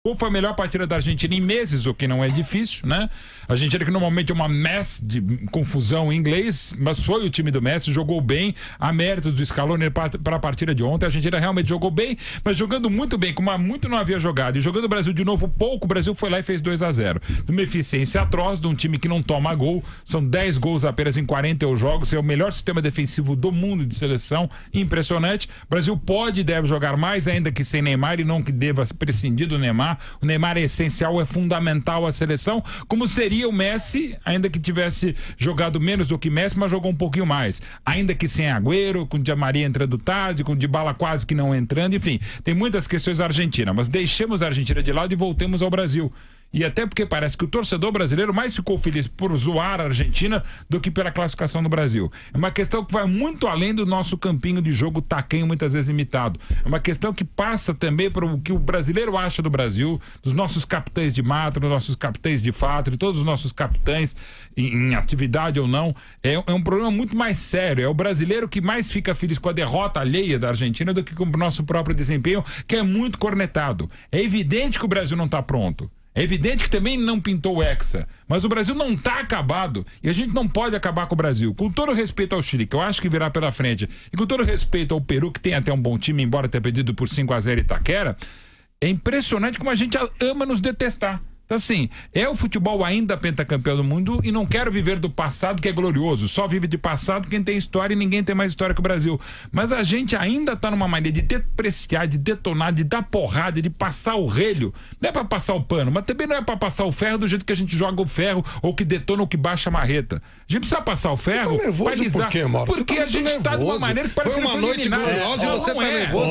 Ou foi a melhor partida da Argentina em meses, o que não é difícil, né? A Argentina que normalmente é uma mess de confusão em inglês, mas foi o time do Messi, jogou bem, a méritos do Scaloni para a partida de ontem. A Argentina realmente jogou bem, mas jogando muito bem, como muito não havia jogado, e jogando o Brasil de novo pouco, o Brasil foi lá e fez 2-0. Uma eficiência atroz de um time que não toma gol, são 10 gols apenas em 41 jogos, é o melhor sistema defensivo do mundo de seleção, impressionante. O Brasil pode e deve jogar mais, ainda que sem Neymar, e não que deva prescindir do Neymar. O Neymar é essencial, é fundamental à seleção, como seria o Messi, ainda que tivesse jogado menos do que Messi, mas jogou um pouquinho mais. Ainda que sem Agüero, com o Di Maria entrando tarde, com o Dybala quase que não entrando, enfim, tem muitas questões da Argentina, mas deixemos a Argentina de lado e voltemos ao Brasil. E até porque parece que o torcedor brasileiro mais ficou feliz por zoar a Argentina do que pela classificação do Brasil. É uma questão que vai muito além do nosso campinho de jogo taquenho, muitas vezes imitado. É uma questão que passa também por o que o brasileiro acha do Brasil, dos nossos capitães de mato, dos nossos capitães de fato, de todos os nossos capitães em atividade ou não. É um problema muito mais sério. É o brasileiro que mais fica feliz com a derrota alheia da Argentina do que com o nosso próprio desempenho, que é muito cornetado. É evidente que o Brasil não está pronto. É evidente que também não pintou o Hexa, mas o Brasil não está acabado e a gente não pode acabar com o Brasil. Com todo respeito ao Chile, que eu acho que virá pela frente, e com todo respeito ao Peru, que tem até um bom time, embora tenha perdido por 5-0 Itaquera, é impressionante como a gente ama nos detestar. Então, assim, é o futebol ainda pentacampeão do mundo e não quero viver do passado, que é glorioso. Só vive de passado quem tem história e ninguém tem mais história que o Brasil. Mas a gente ainda tá numa mania de depreciar, de detonar, de dar porrada, de passar o relho. Não é pra passar o pano, mas também não é pra passar o ferro do jeito que a gente joga o ferro ou que detona ou que baixa a marreta. A gente precisa passar o ferro pra guisar. Por quê, Mauro? Porque a gente está de uma maneira que parece foi uma noite gloriosa e você tá nervoso.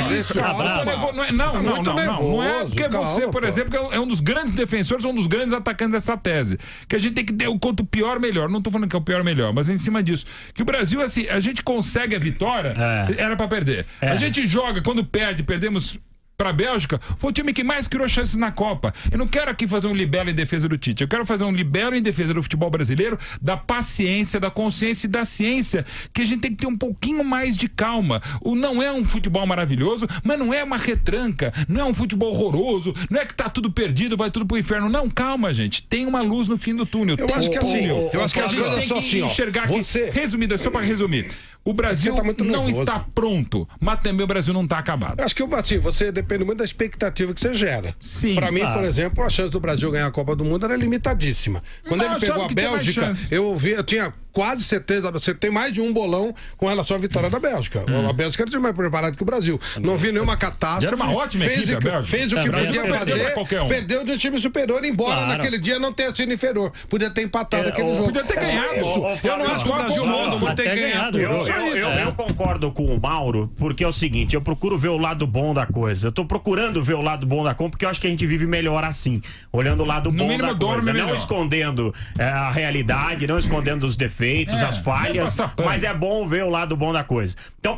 Não é porque você, por exemplo, é um dos grandes defensores, um dos grandes atacantes dessa tese. Que a gente tem que ter o quanto pior, melhor. Não tô falando que é o pior, melhor, mas em cima disso. Que o Brasil, assim, a gente consegue a vitória, era pra perder. A gente joga, quando perde, perdemos para a Bélgica, foi o time que mais criou chances na Copa. Eu não quero aqui fazer um libelo em defesa do Tite, eu quero fazer um libelo em defesa do futebol brasileiro, da paciência, da consciência e da ciência, que a gente tem que ter um pouquinho mais de calma. Não é um futebol maravilhoso, mas não é uma retranca, não é um futebol horroroso, não é que tá tudo perdido, vai tudo pro inferno. Não, calma, gente, tem uma luz no fim do túnel. Eu acho que assim, eu acho que a gente tem que enxergar aqui, resumido, só para resumir. O Brasil não está pronto, mas também o Brasil não está acabado. Eu acho que assim, você depende muito da expectativa que você gera. Sim. Para mim, por exemplo, a chance do Brasil ganhar a Copa do Mundo era limitadíssima. Quando ele pegou a Bélgica, eu tinha quase certeza, você tem mais de um bolão com relação à vitória da Bélgica. A Bélgica era mais preparada que o Brasil. Não vi nenhuma catástrofe. Era uma ótima equipe, a Bélgica. Fez o que podia fazer, perdeu de um time superior, embora naquele dia não tenha sido inferior. Podia ter empatado aquele jogo. Podia ter ganhado. Eu não acho que o Brasil não ter ganhado. Eu concordo com o Mauro, porque é o seguinte, eu procuro ver o lado bom da coisa. Eu tô procurando ver o lado bom da coisa, porque eu acho que a gente vive melhor assim, olhando o lado bom da coisa, não escondendo a realidade, não escondendo os defeitos, as falhas, mas é bom ver o lado bom da coisa. Então,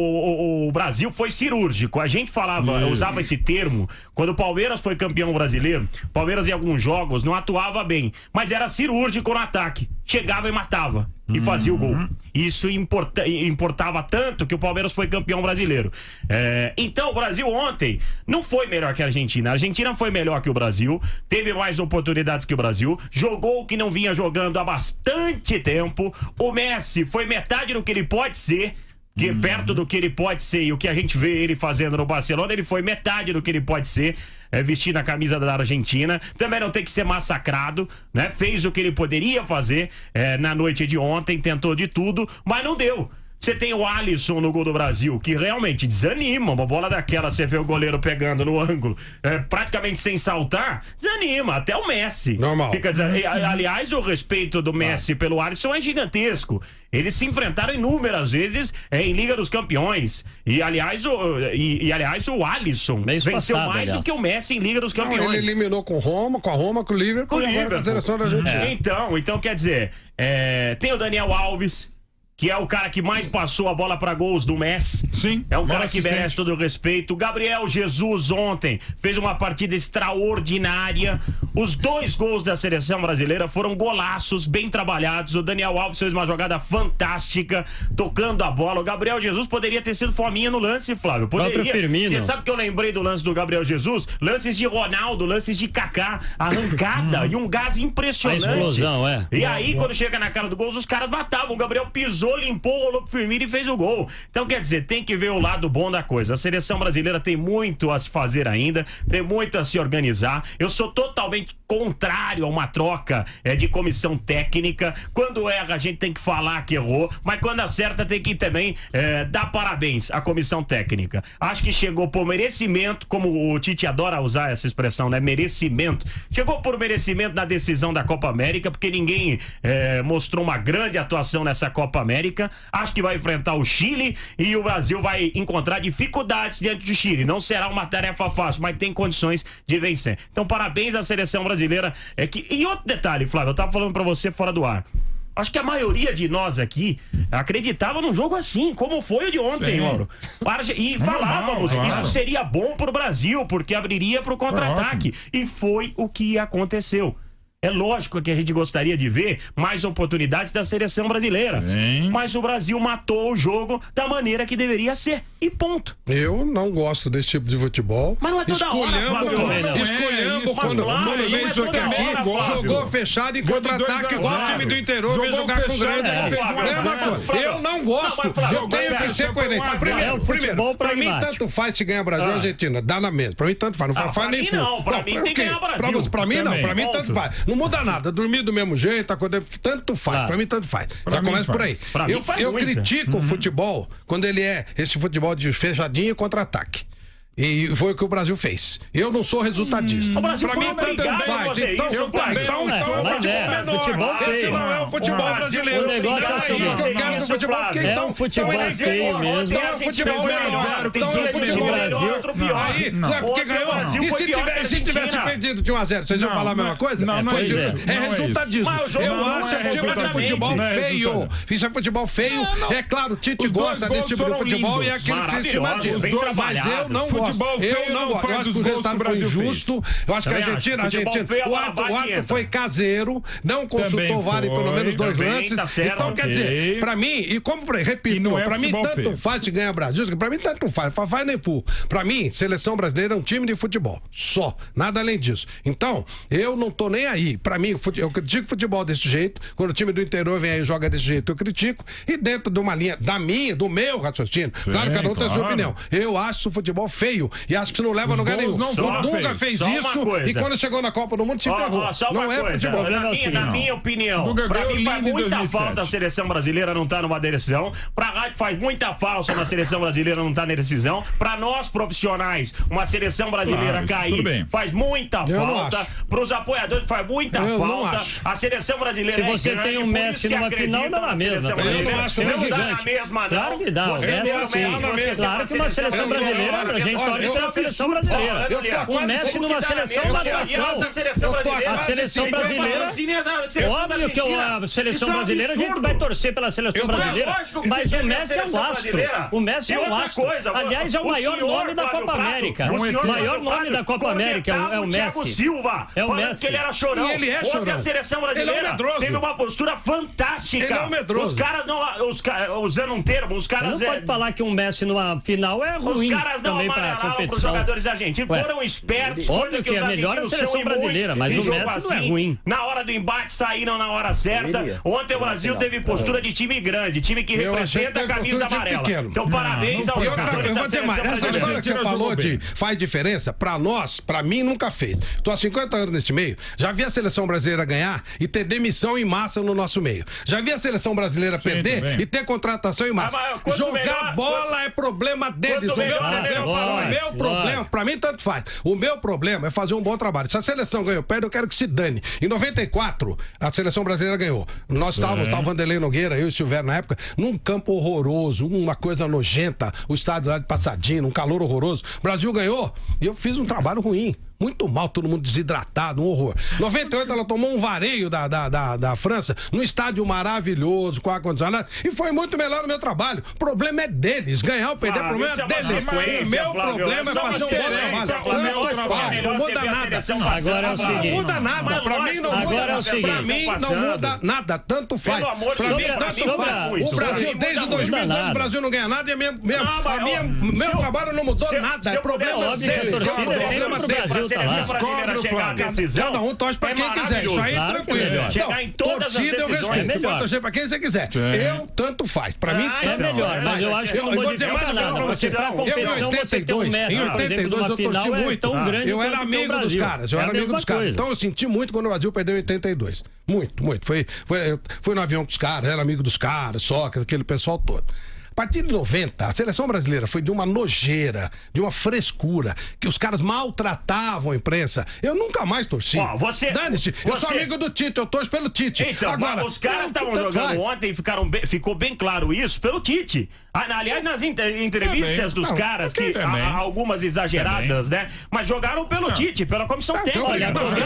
o Brasil foi cirúrgico. A gente usava esse termo, quando o Palmeiras foi campeão brasileiro, o Palmeiras em alguns jogos não atuava bem, mas era cirúrgico no ataque. Chegava e matava. E fazia o gol. Isso importava tanto que o Palmeiras foi campeão brasileiro. Então o Brasil ontem não foi melhor que a Argentina. A Argentina foi melhor que o Brasil, teve mais oportunidades que o Brasil, jogou o que não vinha jogando há bastante tempo. O Messi foi metade do que ele pode ser, que perto do que ele pode ser e o que a gente vê ele fazendo no Barcelona, ele foi metade do que ele pode ser, vestindo a camisa da Argentina. Também não tem que ser massacrado, né? Fez o que ele poderia fazer na noite de ontem, tentou de tudo, mas não deu. Você tem o Alisson no gol do Brasil, que realmente desanima. Uma bola daquela, você vê o goleiro pegando no ângulo, praticamente sem saltar, desanima. Até o Messi. Normal. Aliás, o respeito do Messi pelo Alisson é gigantesco. Eles se enfrentaram inúmeras vezes em Liga dos Campeões. E aliás, o Alisson venceu mais do que o Messi em Liga dos Campeões. Ele eliminou com a Roma, com o Liverpool, e agora com a seleção da Argentina. Então quer dizer, tem o Daniel Alves, que é o cara que mais passou a bola para gols do Messi. Sim. É um cara que merece todo o respeito. O Gabriel Jesus ontem fez uma partida extraordinária. Os 2 gols da seleção brasileira foram golaços, bem trabalhados. O Daniel Alves fez uma jogada fantástica, tocando a bola. O Gabriel Jesus poderia ter sido fominha no lance, Flávio. Poderia. Firmino. Você sabe que eu lembrei do lance do Gabriel Jesus? Lances de Ronaldo, lances de Kaká, arrancada e um gás impressionante. A explosão, E aí, quando chega na cara do gol, os caras matavam. O Gabriel pisou, limpou, rolou pro Firmino e fez o gol. Então, quer dizer, tem que ver o lado bom da coisa. A seleção brasileira tem muito a se fazer ainda, tem muito a se organizar. Eu sou totalmente contrário a uma troca de comissão técnica. Quando erra, a gente tem que falar que errou, mas quando acerta, tem que também dar parabéns à comissão técnica. Acho que chegou por merecimento, como o Tite adora usar essa expressão, né? Merecimento. Chegou por merecimento na decisão da Copa América, porque ninguém mostrou uma grande atuação nessa Copa América. Acho que vai enfrentar o Chile e o Brasil vai encontrar dificuldades diante do Chile. Não será uma tarefa fácil, mas tem condições de vencer. Então, parabéns à seleção brasileira. E outro detalhe, Flávio, eu tava falando pra você fora do ar. Acho que a maioria de nós aqui acreditava num jogo assim, como foi o de ontem, Mauro. E falávamos, isso seria bom pro Brasil, porque abriria pro contra-ataque. E foi o que aconteceu. É lógico que a gente gostaria de ver mais oportunidades da seleção brasileira. Mas o Brasil matou o jogo da maneira que deveria ser. E ponto. Eu não gosto desse tipo de futebol. Mas não é toda hora, Flávio. Escolhemos quando fez isso aqui, jogou fechado em contra-ataque, igual o time do interior veio jogar com o grande. Eu não gosto. Eu tenho que ser coerente. Primeiro, pra mim tanto faz se ganha Brasil ou Argentina. Dá na mesma. Pra mim tanto faz. Não faz nem não. Pra mim tem que ganhar Brasil. Pra mim não. Pra mim tanto faz. Não muda nada, dormir do mesmo jeito, tanto faz, pra mim tanto faz. Já começa por aí. Eu critico o futebol quando ele é esse futebol de fechadinho e contra-ataque. E foi o que o Brasil fez. Eu não sou resultadista. O Brasil pra mim tanto faz. Futebol feio. Esse não é o futebol brasileiro. O negócio é o seguinte. É um futebol feio mesmo. Não é um futebol melhor. Então é um futebol Brasil. Aí, não é porque ganhou. E se tivesse perdido de 1-0, vocês iam falar a mesma coisa? Não, não é isso. É resultadismo. Eu acho que tipo de futebol feio. Isso é futebol feio. É claro, o Tite gosta desse tipo de futebol e é aquele que se imagina. Mas eu não gosto. Eu não gosto. Eu acho que o resultado foi injusto. Eu acho que a Argentina, o árbitro foi caseiro, não consultou o VAR em pelo menos 2 lances. Então, quer dizer, pra mim, e como repito, pra mim tanto faz se ganha Brasil, pra mim tanto faz nem fu. Pra mim, seleção brasileira é um time de futebol. Só. Nada além disso. Então, eu não tô nem aí. Pra mim, eu critico futebol desse jeito. Quando o time do interior vem aí e joga desse jeito, eu critico. E dentro de uma linha do meu raciocínio, claro que cada um tem a sua opinião. Eu acho o futebol feio. E acho que isso não leva a lugar nenhum. O Dunga fez isso e quando chegou na Copa do Mundo se ferrou. Não é futebol. Na minha opinião, pra mim faz muita falta a seleção brasileira não tá numa decisão. Pra rádio faz muita falta na seleção brasileira não estar na decisão. Pra nós profissionais, uma seleção brasileira cair faz muita falta. Pros apoiadores faz muita falta. A seleção brasileira se você tem um Messi numa final, dá na mesma. Não dá na mesma, não. Claro que dá. Claro que uma seleção brasileira, a gente torce pela seleção brasileira. O Messi numa seleção da nação. A seleção brasileira. Óbvio que a seleção brasileira, a gente vai torcer pela seleção brasileira. Mas o Messi é um astro. O Messi é um astro. Aliás, é o maior nome da Copa América. O maior nome da Copa América é o Messi. É o Messi. Que ele era chorão. E ele é chorão. A seleção brasileira teve uma postura fantástica. Ele é um medroso. Os caras não, usando um termo, os caras não pode falar que um Messi numa final é ruim. Os caras não amarelaram pros jogadores argentinos. Foram espertos. Óbvio que é melhor a seleção brasileira, mas o Messi não é ruim. Na hora do embate saíram na hora certa. Ontem o Brasil teve postura de time grande, time que representa a camisa amarela. Então parabéns aos jogadores da seleção brasileira. Essa história que você falou de faz diferença, pra nós, pra mim nunca fez. Tô há 50 anos nesse meio, já vi a seleção brasileira ganhar e ter demissão em massa no nosso meio. Já vi a seleção brasileira perder e ter contratação em massa. Jogar bola é problema deles. O meu problema, pra mim tanto faz. O meu problema é fazer um bom trabalho. Se a seleção ganhou, perde, eu quero que se dane. Em 94, a seleção brasileira ganhou. Nós estávamos, o Vanderlei Nogueira, eu e o Silvério na época, num campo horroroso, uma coisa nojenta, o estádio lá de Passadinho, um calor horroroso. O Brasil ganhou e eu fiz um trabalho ruim. muito mal, todo mundo desidratado, um horror. 98 ela tomou um vareio da França, num estádio maravilhoso, com ar-condicionado, e foi muito melhor no meu trabalho. O problema é deles, ganhar ou perder, o problema é deles. O meu problema é fazer um bom trabalho. Não muda nada. Agora é o seguinte. Não muda nada. Pra mim não muda nada. Tanto faz. Pra mim, tanto faz. O Brasil, desde 2002, o Brasil não ganha nada e meu trabalho não mudou nada. É problema deles. Cada um torce pra quem quiser. Isso aí é tranquilo. Chegar em todas as decisões. Você pode torcer pra quem você quiser. Eu, tanto faz. Pra mim, é melhor. Mas eu acho que não modifica nada. Você, pra competição, você tem um Messi, por exemplo, numa final, é tão grande. Eu era amigo dos caras. Então eu senti muito quando o Brasil perdeu em 82. Muito. Fui no avião com os caras, era amigo dos caras, Sócrates, aquele pessoal todo. A partir de 90, a seleção brasileira foi de uma nojeira, de uma frescura, que os caras maltratavam a imprensa. Eu nunca mais torci. Dane-se, eu sou amigo do Tite, eu torço pelo Tite. Então, agora, os caras estavam jogando ontem e ficou bem claro isso pelo Tite. Aliás, nas entrevistas dos caras, que algumas exageradas, né? Mas jogaram pelo Tite, pela comissão técnica. Olha,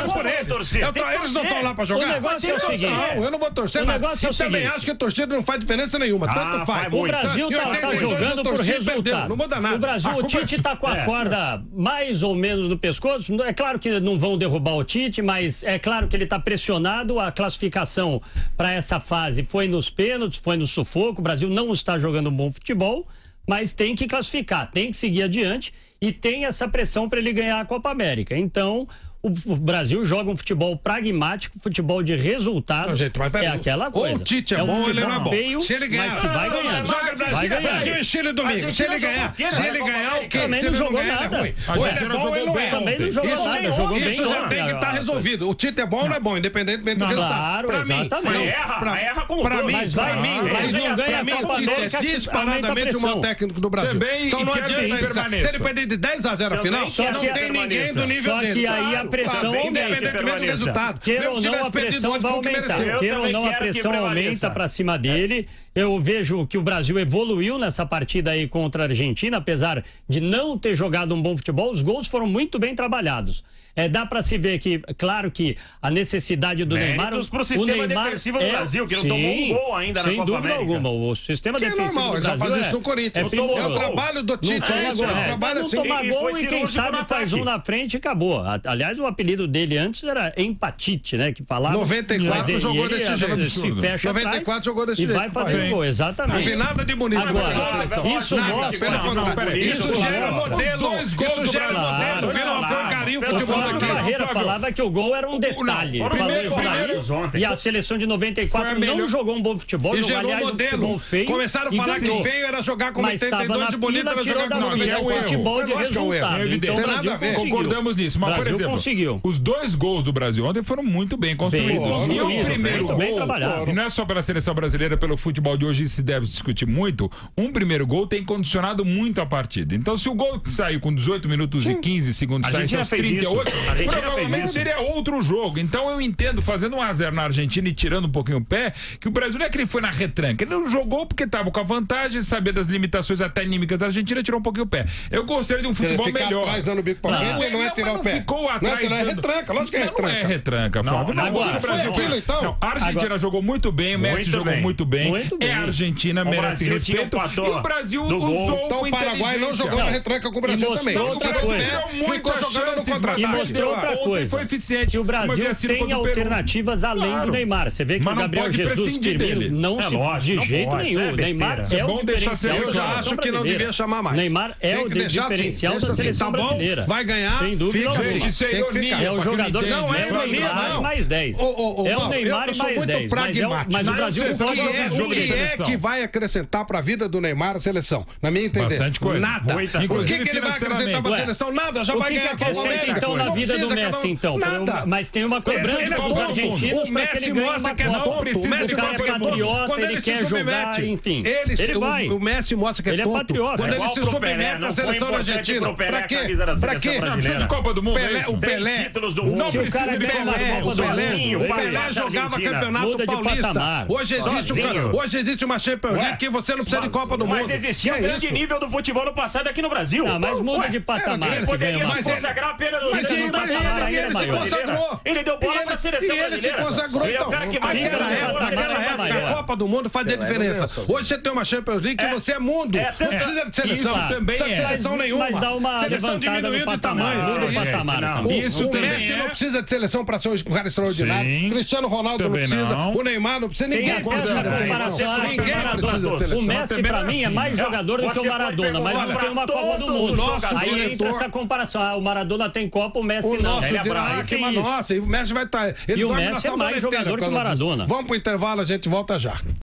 eles não estão lá pra jogar. O negócio é o seguinte. Eu não vou torcer, mas eu também acho que a torcida não faz diferença nenhuma. Tanto faz. O Brasil tá jogando por resultado. Não muda nada. O Brasil, o Tite tá com a corda mais ou menos no pescoço. É claro que não vão derrubar o Tite, mas é claro que ele tá pressionado. A classificação para essa fase foi nos pênaltis, foi no sufoco. O Brasil não está jogando um bom futebol, mas tem que classificar, tem que seguir adiante e tem essa pressão para ele ganhar a Copa América. Então, o Brasil joga um futebol pragmático, futebol de resultado. Não, gente, mas é aquela coisa. Ou o Tite é bom, ele não é bom. Feio, se ele ganhar, mas que vai ganhando. Joga Brasil e Chile domingo. Se ele ganhar, o quê? Também não jogou nada. Ou ele é bom ou ele não é. Também não jogou nada. Jogou bem. Isso já tem que estar resolvido. O Tite é bom ou não é bom, independentemente do resultado. Claro, exatamente. Erra com pra mim, mas não ganha a Copa América. É disparadamente o maior técnico do Brasil. Então não adianta. Se ele perder de 10-0 a final, não tem ninguém do nível dele. Só que aí a pressão aumenta. Queira ou não, a pressão vai aumentar. Queira ou não, a pressão aumenta pra cima dele. Eu vejo que o Brasil evoluiu nessa partida aí contra a Argentina, apesar de não ter jogado um bom futebol, os gols foram muito bem trabalhados. Dá para se ver que, claro que a necessidade do Neymar... pro sistema defensivo do Brasil, que não tomou um gol ainda na Copa América. Sem dúvida alguma, o sistema defensivo do Brasil faz isso no Corinthians. É o trabalho do Tite. Não tomar gol e quem sabe faz um na frente e acabou. Aliás, o apelido dele antes era Empatite, né? Que falava... 94 jogou desse jeito. Se fecha 94 jogou desse jeito. E vai fazer gol, exatamente. Não vi nada de bonito. Agora, isso mostra... Isso gera modelo. Isso gera modelo. Vira uma porcaria o futebol. O Barreira falava que o gol era um detalhe. E a seleção de 94 não jogou um bom futebol. E gerou um modelo. Começaram a falar que feio era jogar como 82, de bonito era jogar como 92. Futebol de resultado. Então o Brasil concordamos nisso. Mas, por exemplo, os 2 gols do Brasil ontem foram muito bem construídos. E o primeiro gol, e não é só pela seleção brasileira, pelo futebol de hoje se deve discutir muito, um primeiro gol tem condicionado muito a partida. Então, se o gol que saiu com 18 minutos e 15 segundos saísse aos 38, provavelmente seria outro jogo. Então, eu entendo, fazendo 1-0 na Argentina e tirando um pouquinho o pé, que o Brasil não é que ele foi na retranca. Ele não jogou porque estava com a vantagem, sabia das limitações até anímicas da Argentina, tirou um pouquinho o pé. Eu gostaria de um futebol melhor. Atrás, dando bico pra frente, não é tirar o pé. Não ficou atrás. Não é retranca, lógico que é retranca. Não é retranca, Flávio. Agora, a Argentina jogou muito bem, o Messi jogou muito bem. É a Argentina, merece respeito. E o Brasil usou então o Paraguai não jogou na retranca com o Brasil também. O Brasil ficou jogando no contra-ataque. E mostrou outra coisa. Foi eficiente. O Brasil tem alternativas além do Neymar. Você vê que o Gabriel Jesus Firmino não se de jeito nenhum. Neymar é o diferencial. Eu já acho que não devia chamar mais. Neymar é o diferencial da seleção brasileira. Vai ganhar. Sem dúvida alguma. É o jogador. Não é o Neymar mais 10. É o Neymar mais 10. Mas o Brasil o que é que vai acrescentar para a vida do Neymar a seleção? Na minha entender. Bastante coisa. Nada. O que ele vai acrescentar para a seleção? Nada. Já vai ganhar. O que acrescenta então na vida do Messi, então? Mas tem uma cobrança dos argentinos para que ele ganhe uma Copa. O Messi cara é patriota, ele quer jogar, enfim. Ele vai. O Messi mostra que é tonto. Ele é patriota. Quando ele se submete à seleção argentina. Pra quê? Pra quê? Não precisa de Copa do Mundo. O Pelé. Não precisa de Copa do Mundo. O Pelé jogava Campeonato Paulista. Hoje existe uma Champions League que você não precisa de Copa do Mundo. Mas existia um grande nível do futebol no passado aqui no Brasil. Mas muda de patamar. Ele poderia se consagrar apenas no ele se consagrou. Ele deu bola pra seleção brasileira. Ele se consagrou. Ele é o cara que mais naquela época, a Copa do Mundo fazia diferença. Hoje você tem uma Champions League que você é mundo. Não precisa de seleção. Não precisa de seleção nenhuma. Mas dá uma seleção diminuiu de tamanho. O Messi não precisa de seleção pra ser um cara extraordinário. Cristiano Ronaldo não precisa. O Neymar não precisa. Ninguém precisa de seleção. Ninguém precisa de seleção. O Messi, pra mim, é mais jogador do que o Maradona, mas não tem uma Copa do Mundo. Aí entra essa comparação. O Maradona tem Copa, o Messi não. Ele é bravo. Nossa, e o Messi vai estar. E o Messi é mais jogador que o Maradona. Vamos pro intervalo, a gente volta já.